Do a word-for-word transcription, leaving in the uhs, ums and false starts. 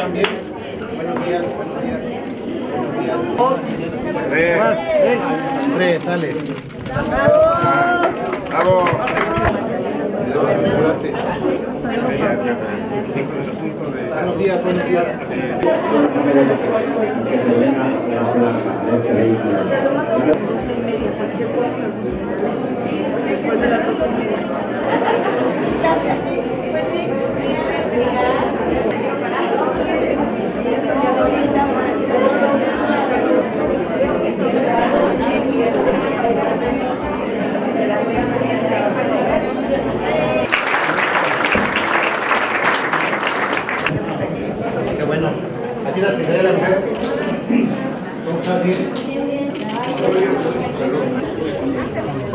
también. Buenos días, buenos días. Buenos días. Re. Re, sale. ¡Bravo! Buenos días, buenos días. Después de las doce y media. Qué bueno. Aquí la Secretaría de la Mujer. ¿Cómo estás? Bien.